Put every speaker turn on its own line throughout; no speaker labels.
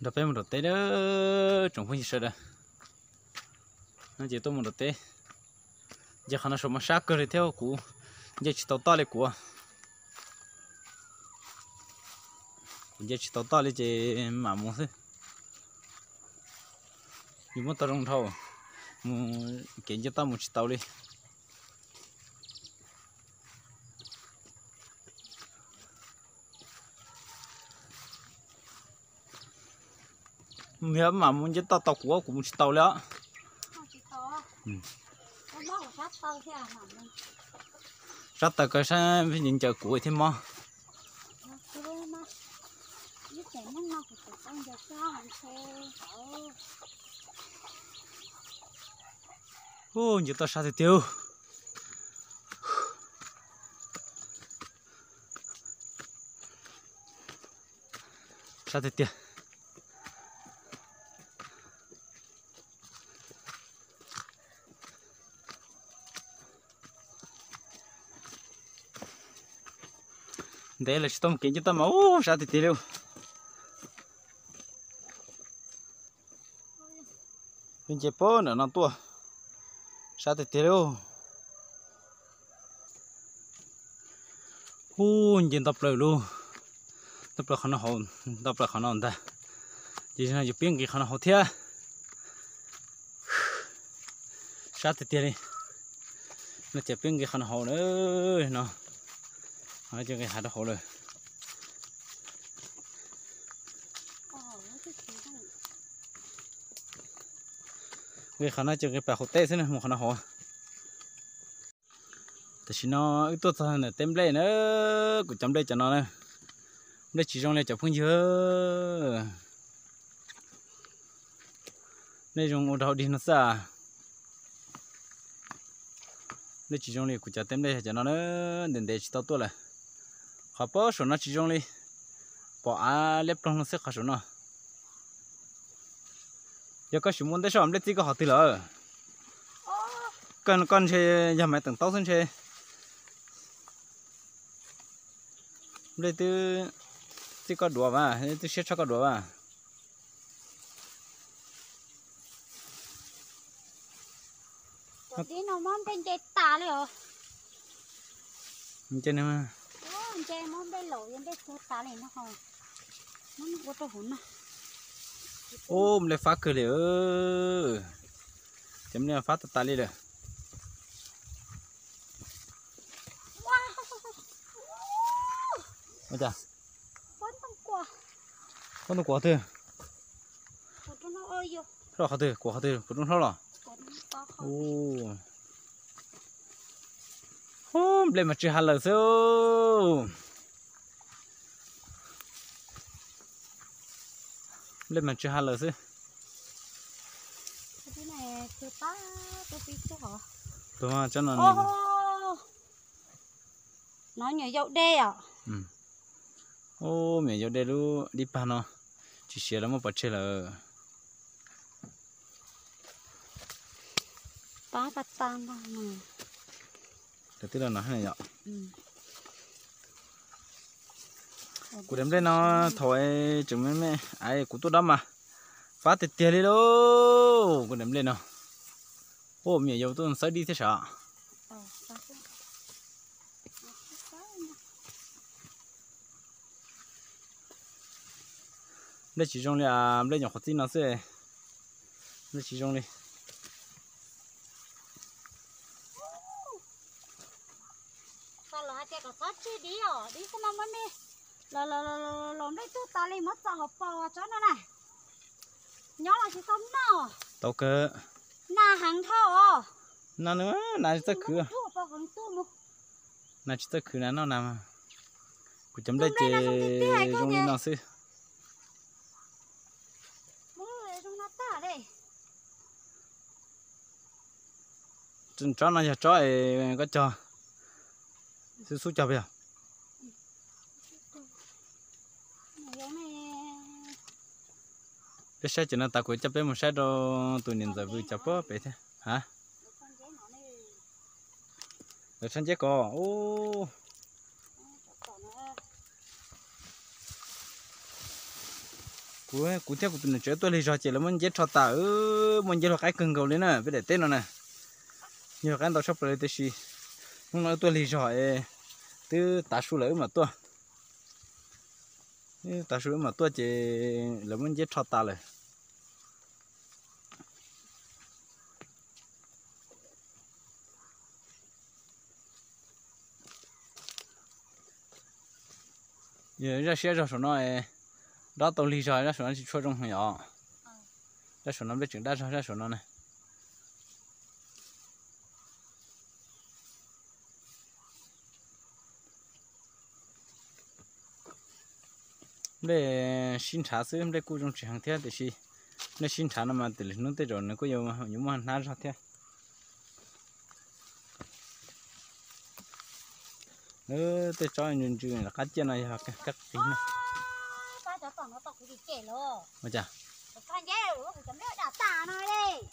đập em một đợt té đó trồng không gì sợ đây nó chỉ tôi một đợt té giờ khả năng số mà sát cơ thì theo cũ giờ chỉ tàu to lên của giờ chỉ tàu to lên chỉ mà muốn thôi nhưng mà tao không thâu kiện cho tao một chỉ tàu đi nếu mà muốn cho tao tàu của cũng một chỉ tàu nữa rất là cái sao phải nhìn chờ cuối thêm mà ô như tao sao thì tiêu sao thì tiêu đây là tôm kiện cho tao mà ô sao thì tiêu bên chế bơ nữa nó tua sao thì tiêu ô nhìn tập lời luôn tập là khả năng hồn tập là khả năng ta chỉ là chụp biên cái khả năng hồn thia sao thì tiêu đi nó chụp biên cái khả năng hồn nữa nó nói cho cái hạt hồn rồi cái khả năng cho cái bạc hột tê thế này một khả năng hồn thì nó ít tốt hơn là tem lên nữa cũng chấm đây cho nó này đây chỉ trong này chụp không dưa đây dùng ô đầu đi nó xa đây chỉ trong này cũng chấm tem đây cho nó nữa đến để chỉ tao tua lại họ bỏ số nó chỉ trong này bỏ lép trong nó sẽ khó số nó giờ có số muốn để sao để chỉ có họ từ lỡ con chơi giờ mày từng tao xin chơi đây từ chỉ có đùa mà từ sẽ cho có đùa mà
tí nó món bên chơi tàเลยเหรอ
chơi nữa mà
chơi món bên lẩu bên chơi tà này nó không nó có to hồn mà
ôm lấy phát cười liền chấm này phát tạt đi rồi bây giờ con nó quả thôi rồi hạt thôi quả hạt thôi cũng không lo ô lên mà chơi hạt lợn sao lên mà chơi hạt lợn sao
cái nàyคือป้าตัวปีchứ hả
tôi cho nó
nó nhảy dậu đê à
ô mẹ dậu đê lu đi pa nó chỉ xé lắm mà bắt chơi là
ป้าปัดตามบ้างmà
để tí là nó hay nhở cụ đem lên nó thôi chừng mấy mấy ai cụ tôi đâm mà phát tiền tiền đi đâu cụ đem lên nó ô mẹ dậu tôi sẽ đi thế sao đây chỉ trong là đây nhỏ khó tin nó sẽ đây chỉ trong đây
sao là cái có chơi đi à đi cái nào mà đi là đây tôi ta lấy mất sao học bò cho nó này nhớ là chỉ sống nào
tao cơ
na hàng thao
nó nữa này tất cửa này tất cửa nó nằm cụ chấm đây chơi trong đi nó xí chân chó này chó ấy có cho sư su chó bây giờ cái xe chỉ là ta cũng chấp bên một xe đó tụi nhìn giờ vừa chấp bớt vậy thế hả rồi sang chế cò ô cụ theo cụ tụi nó chơi tôi lấy trò chỉ là muốn chết trò tả muốn chết cái cưng cầu lên nè với để tên nó nè nhiều cái tao sắp tới tới xí không nói tôi lấy trò từ tả số lấy mà tôi tả số mà tôi chỉ là muốn chết trò tả rồi giờ ra xe ra số nó đó tao lấy trò ra số nó chỉ cho trong nhỏ ra số nó biết chừng ra số nó này để xin trả sớm để cô trong chỉ hàng thế thì gì để xin trả nó mà từ lúc nó tới rồi nó có nhiều mà nhưng mà nát ra thế tới cho anh chuyện là cắt chân này cắt tí nữa
ba cho tao nó tao cũng bị kể luôn
mà chả
con dễ rồi cũng chấm đỡ đã tả nói đi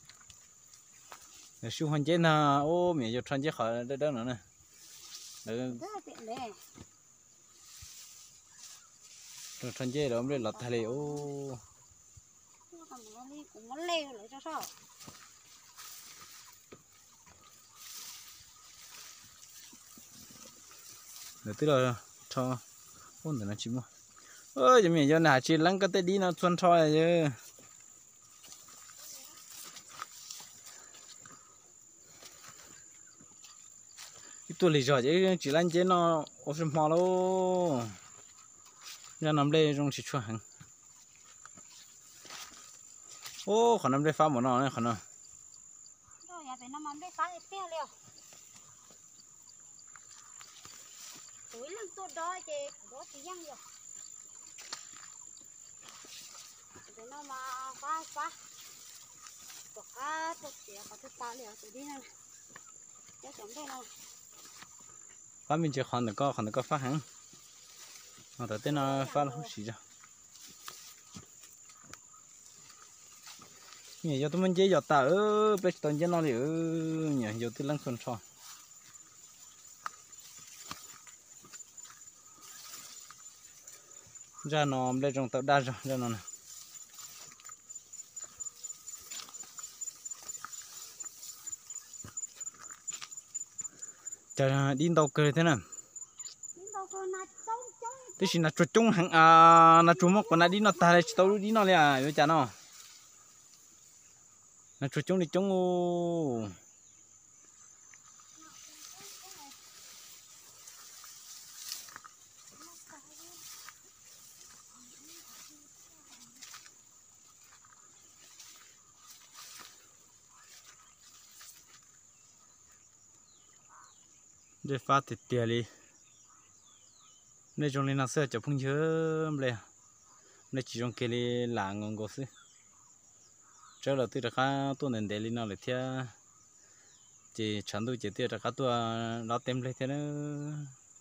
để siêu hoàn chết na ô mẹ cho穿chết khỏi đó đó nữa nè
rất là tiện đấy
rồi穿chết rồi mới lọt thề ô
nó đi cũng muốn leo lại cho sao
rồi tức là cho ôn để nó chim mà ơi mẹ cho nãy chỉ lăng cái tay đi nó xuân thôi chứ tôi lấy rồi chứ chỉ là chế nó ô xin hoa luôn ra nằm đây trong chỉ chuột hàng ô còn nằm đây phá một nó này còn nó
rồi nhà phải nằm ăn đây phá cái tiêu liều tuổi lưng tôi đó chứ đó thì giăng rồi để nó mà phá có cá thật thì có thức phá liều tự đi này chắc chắn đây nào
phá mình chỉ còn được có phá hàng mà tới tên nó phá là không xí ra nhỉ giờ tụi mình chế giọt tả bây giờ chế nó thì nhỉ giờ tụi lăng xuân tròn ra nó đây trong tàu đa ra nó này chờ đi tàu cười thế nào thế thì là chuột chung hàng là chuột mốc còn là đi nó ta đây tàu đi nó liền vậy chả nó là chuột chung đi chung ô để phát thịt tiệt đi đây trong này nó sẽ chụp phun chớm lên đây chỉ trong kia là ngon gỗ xí trở lại từ đó tôi nên để lên nó lại theo chỉ chọn tôi chỉ tiêu là các tôi nó tem lên thế nữa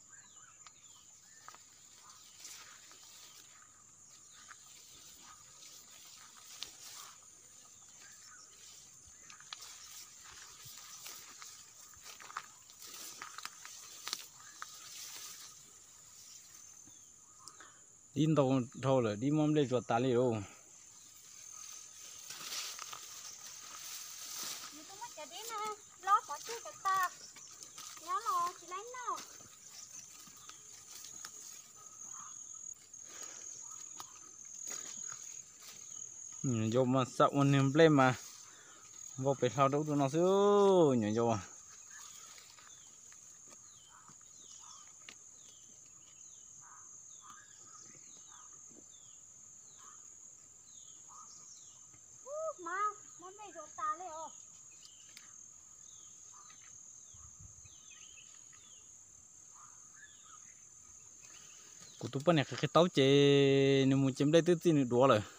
đi đâu thôi rồi đi mong đây chuột ta đi đâu vô mà sợ một niềm plei mà vô phải sao đâu tụi nó xíu nhảy vô của tụi bên này cái tàu chế nếu muốn chém đây tự tin đùa rồi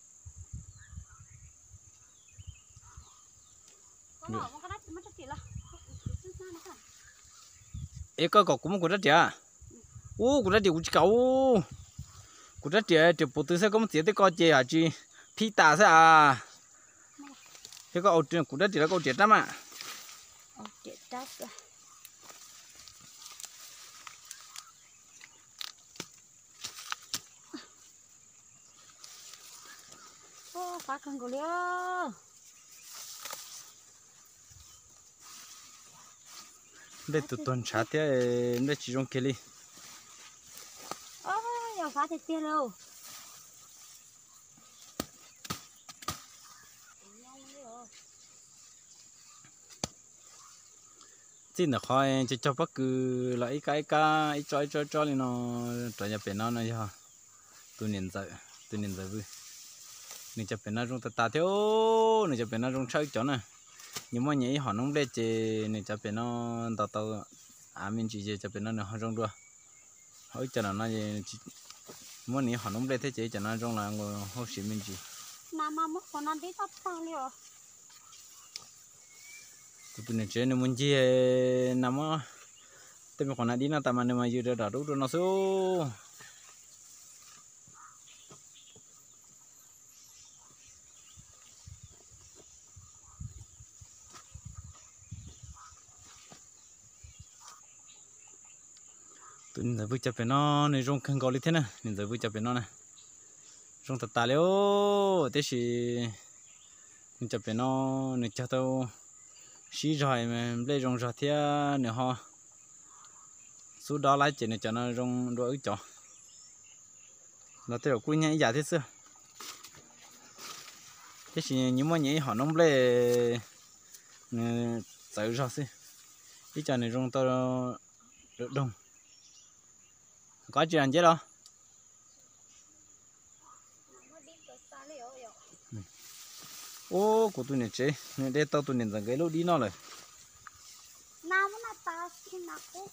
ê có cũng của rất trẻ ô của rất trẻ của chị cậu của rất trẻ trẻ bộ tư sẽ có một tiếng tới coi trẻ à chị phi tả sẽ à thế có ở của rất trẻ là câu trẻ lắm à
trẻ trap ô phá cần của liêu
đây tụi tuần sát thế đây chỉ trong kia đi
ô giờ phá thì tiền đâu
xin là khỏi cho bất cứ lại cái cho lên nó trở nhập bên nó này ha tôi nhìn giờ vui nên chụp bên nó trong ta theo nên chụp bên nó trong chơi chó này nhưng mà nhảy họ nông đây chỉ nên chụp bên nó tao mình chỉ chụp bên nó họ trong đua hỏi cho nó gì muốn nhảy họ nông đây thế chỉ cho nó trong là ngồi hỗ trợ mình chỉ
mà mất con ăn đi tao tao liêu
tụi mình chơi nên muốn gì nằm á tụi mình còn đi nó tạm mà giờ đã đủ rồi nó số tụi mình vừa chụp bên nó nên trong khăn gói thế này nên giờ vừa chụp bên nó này trong thật tài liêu thế thì nên chụp bên nó nên cho tao xí rồi mà lấy trong rồi thế nữa ho số đó lại chỉ nên cho nó trong đôi chó là theo quy nhảy giả thế xưa thế thì những món nhảy họ nông lấy tự ra xí ít cho nên trong tao được đông có chuyện chứ đâu ô của tôi này chế nên để tao tôi nên rằng cái lối đi nó rồi
nào mà ta xin nào cô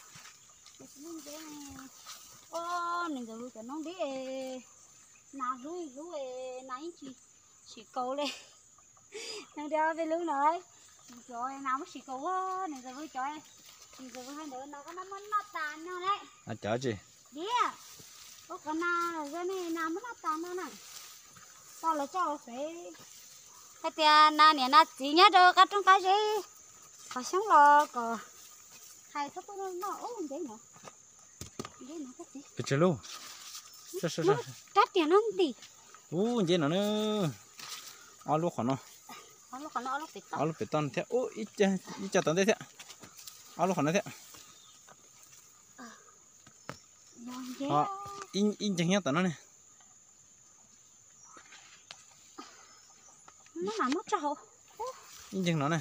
ô nên giờ cái nó đi nào rui nãy chỉ cầu lên nên đeo về lưới này rồi nào mới chỉ cầu á nên giờ với cho em nên giờ với hai đứa nó có nó tàn nhau đấy
à chở gì
đi à có con nào cái này nào mới nó tàn nhau này sao lại cho phải cái tiền na nè na chỉ nhớ được cái trong cái gì có sống lo có hay thấp nó ốm vậy nhở vậy nó cái gì
cái chơi luôn sao
trát tiền không đi
ô vậy nó nữa áo lúc nó
alo bị tao
áo lúc bị tan thế ô ít cha tao thế áo lúc nó thế in chẳng nhớ tao nó này
nó làm mất trâu
in chẳng nó này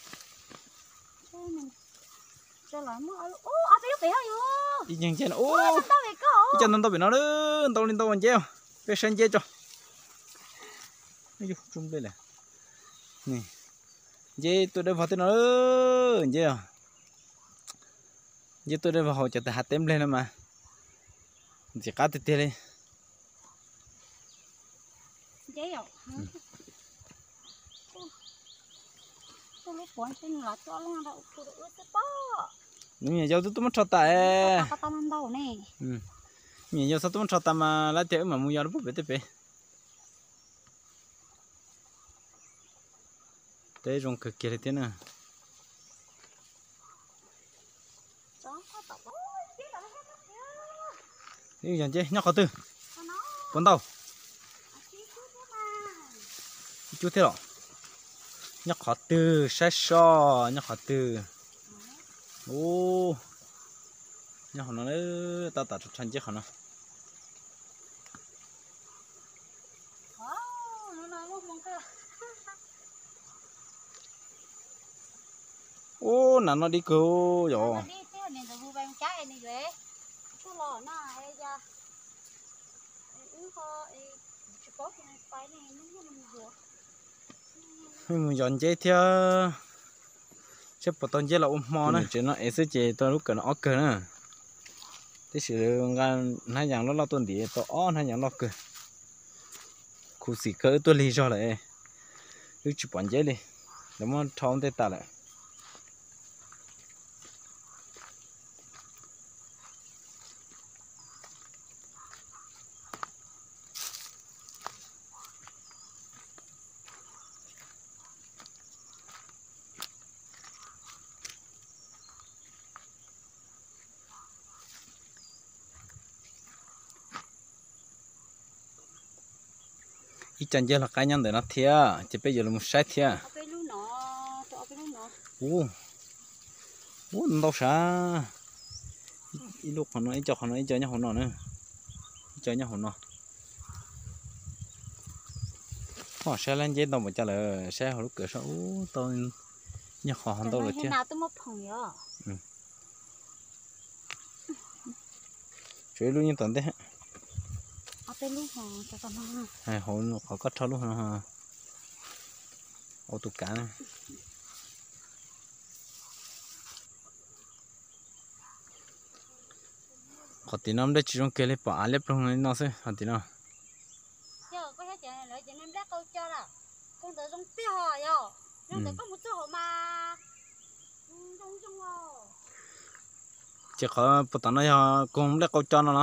cho lại mất ô ở phía phía rồi
in chẳng chơi ô
tao bị có
chân tao bị nó nữa tao lên tao còn treo cái sen chơi cho ây chung đây này nè dê tôi đã vào tới nó dê à dê tôi đã vào hồi cho ta hạt tem lên mà chỉ cá tê lên
dê à tôi lúc quán trên là cho nó đâu tôi được ướt bó
đúng như giờ tôi mất trâu ta
có tao ăn đâu nè
như giờ sao tôi mất trâu ta mà lá chè mà mua giờ nó bút bể bể thế rong cực kỳ thế nào đi dần chứ nhóc khó tư con tàu chú thế đó nhóc khó tư sai so nhóc khó tư ô nhóc nó nữa tao tao chăn chết nó ô nó đi cứu rồi mình dọn chơi theo xếp vào tuần chơi là ôm mò này chơi nó ấy sẽ chơi tôi lúc cần nó cờ nữa thế sự ngan hai dạng nó lo tuần đi tôi ó hai dạng lo cờ khu xì cỡ tôi lý do lại cứ chụp bản chơi đi nếu mà thòng tay ta lại ít chân giờ là cái nhân để nó thia chỉ bây giờ là một sai thia
ở bên lúc nó ở bên lúc nó
ô ô đâu sao ít lúc họ nói ít cho họ nói ít cho nhau họ nói nữa ít cho nhau họ nói họ sẽ lên trên đâu mà trả lời sẽ họ lúc cửa sau tôi nhà họ hắn đâu là chứ
nào tôi mất phòng nhở
chơi luôn như tuần thế
ở bên lúc họ cho tao nó
hai họ cắt thâu luôn ha ô tụ cá này có tí năm đấy chỉ trong kia lấy bỏ lép trong này nó sẽ hả tí nào
giờ có thể chạy lại chạy em đã câu cho là con tới trong tiêu họ yo nhưng mà có một chỗ mà trong trong họ
chỉ có bắt đầu nó cũng lấy câu cho nó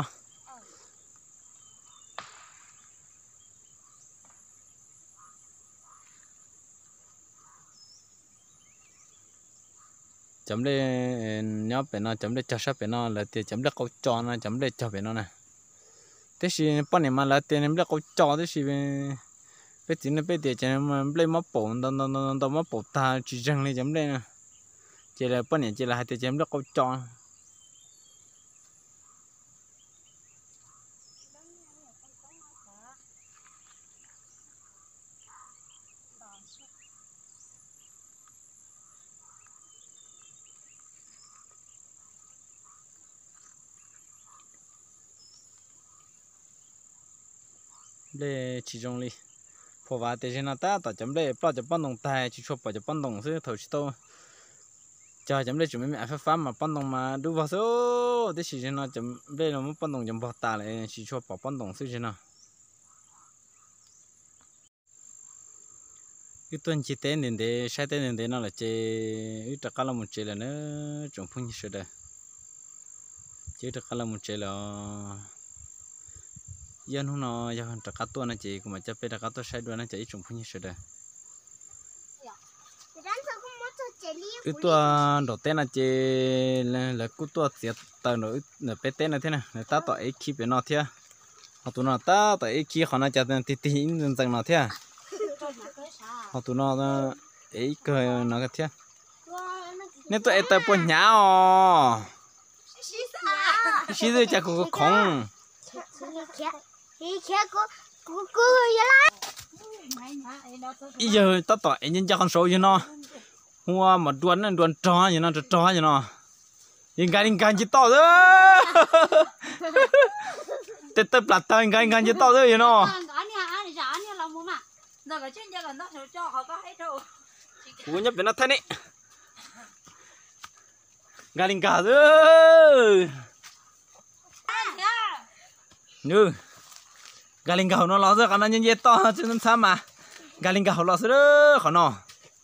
chấm để nhớ bên nó chấm để cho sát bên nó là thì chấm để câu cho nó chấm để cho bên nó này thế thì bọn này mà là tiền em để câu cho thế thì bây giờ nó bây giờ cho nên mà lấy máu bổ đâu máu bổ ta chỉ rằng lấy chấm đây nè chỉ là bọn này chỉ là hai tiền chấm để câu cho để chỉ trong đi phổ và để cho nó ta tạo chấm để bao giờ bán đồng tài chỉ chụp bao giờ bán đồng sẽ thầu chỉ to cho chấm để chuẩn bị mẹ phá mà bán đồng mà đủ vào số để chỉ cho nó chấm để nó muốn bán đồng chấm bao ta lại chỉ chụp bảo bán đồng sẽ cho nó cái tuần chỉ tên nên để sai tên nên để nó là chế ít tất cả là một chế là nó trồng phun như thế đấy chế tất cả là một chế là dân hôm nọ giờ tất cả tuần này chị cũng mà chấp tất cả tuần sai đuôi nó chỉ trồng phun như thế đấy cái tuần đầu tiên là chị là cái tuần tiệt tờ nữa là bé tên là thế này người ta tỏi ấy khi bé nó thế họ tụi nó ta tỏi ấy khi họ nó chặt thì dần dần nó thế họ tụi nó ấy cười nó cái thế nên tụi ấy tập buồn nhão xí rồi chắc cũng có không bây giờ tao tỏi nhân cho con số như nó hoa mà đoán trò như nó trò như nó những cái chỉ to thôi tết tết bát tay cái chỉ to thôi như nó
giờ cái chuyện giờ là nó cho họ có hết rồi
cú nhấp bên nó thân ấy gà linh cả rồi như gà linh cả nó lo ra cái nó như to chứ nó sao mà gà linh cả lo rồi khó nó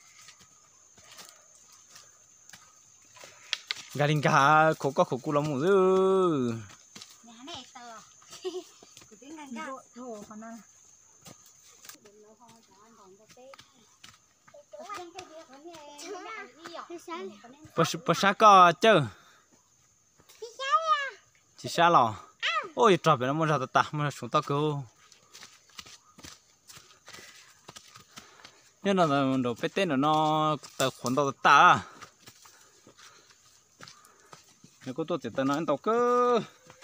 gà linh cả khổ cu lắm rồi
nhà này tờ cái tiếng ngăn cả thổ còn nào
bữa sáng có chơi chỉ xa lò ôi trò bé nó muốn ra ta muốn xuống tao cứu nhưng là đồ bé tên nó tao khuẩn tao ta nếu có tôi chỉ tao nói tao cơ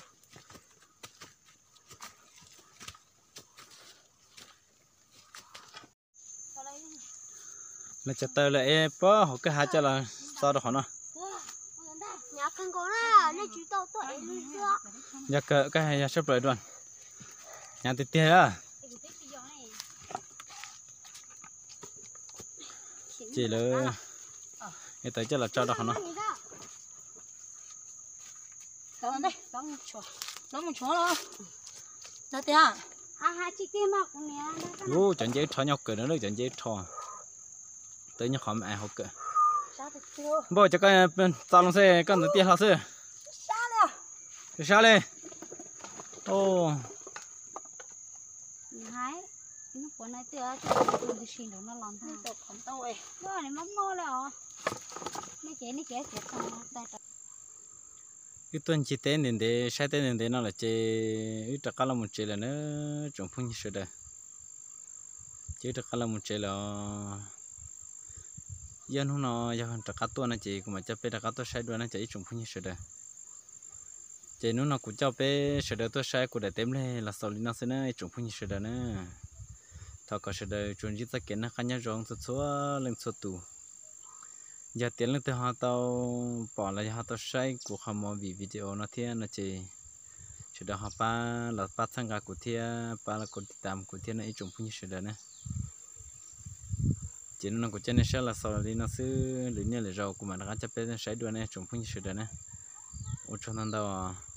là chặt tao lại bó họ cái hai cho là sao được họ nó
nhà con có là nó chỉ tao tuổi luôn chưa
nhà cái hai nhà sắp rồi đoàn nhà tiệt tiệt à chỉ là cái tới cho là cho được họ nó
đó đây đó một chỗ đó đó thế à hai chị kia mà con nè
ô chẳng dễ thò nhau cười nữa chẳng dễ thò tới nhà họ mẹ học cười bố cho cái tao long xe con tự tiền họ xe sao lên ô
hái nó của này tựa cho tôi xin nó làm thôi tôi không tôi đó này mắm mò rồi nó chế sẽ không
cái tuần chỉ tên nên để sai tên nên để nó là chế ít tất cả là một chế là nó trồng phun như thế đấy chứ được cái là một chế là dân hôm nọ giờ hàng trạc tua này chị cũng mà cho bé trạc tua sai đua này chị trồng phun như sợi chị nó cũng cho bé sợi tua sai của đại tem này là sau nó sẽ này trồng phun như sợi nữa thọ có sợi trồng gì ta kiến nó khai nhá rong số lên số tù giờ tiền lên từ họ tàu bỏ lại họ tàu sai của họ mò vì video nó thiên là chị sợi họ pa là pa sang cả của thiên pa là của tạm của thiên này trồng phun như sợi nữa chỉ nó cũng chân là sau đi nó xứ lưỡi nhẹ lưỡi rau của mình nó chấp bên sấy đuôi này trồng phun như sợi nữa ở trong đó